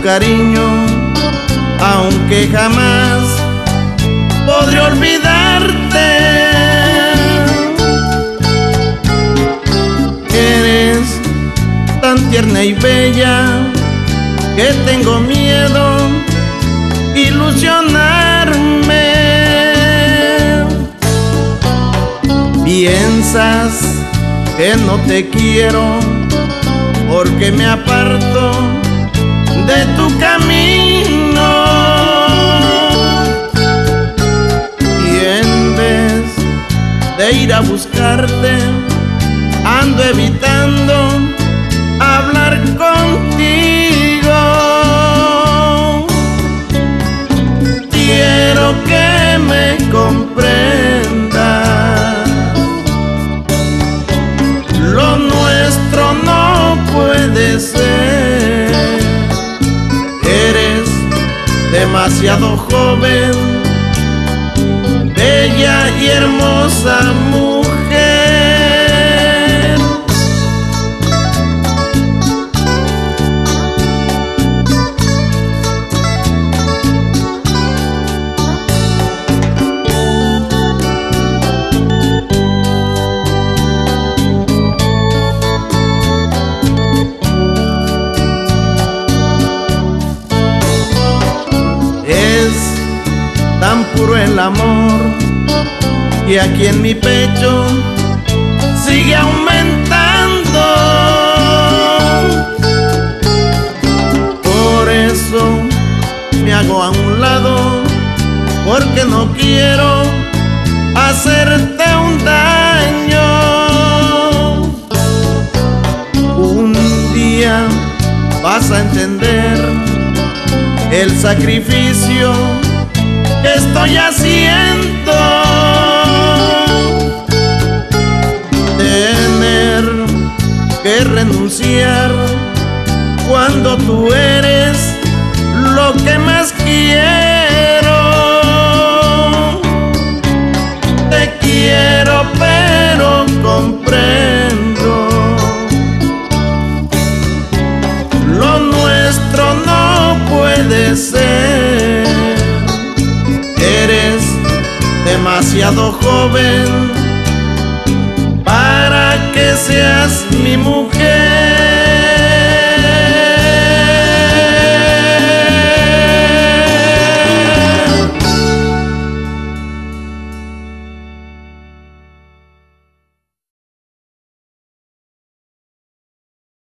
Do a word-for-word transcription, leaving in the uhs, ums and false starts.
cariño, aunque jamás podré olvidarte. Eres tan tierna y bella que tengo miedo ilusionarme. Piensas que no te quiero porque me aparto de tu camino, y en vez de ir a buscarte ando evitando hablar contigo. Quiero que me comprendas, lo nuestro no puede ser. Eres demasiado joven, bella y hermosa mujer. Tan puro el amor y aquí en mi pecho sigue aumentando. Por eso me hago a un lado, porque no quiero hacerte un daño. Un día vas a entender el sacrificio que estoy haciendo. Tener que renunciar cuando tú eres lo que más quiero. Te quiero pero comprendo, lo nuestro no puede ser. Eres demasiado joven para que seas mi mujer.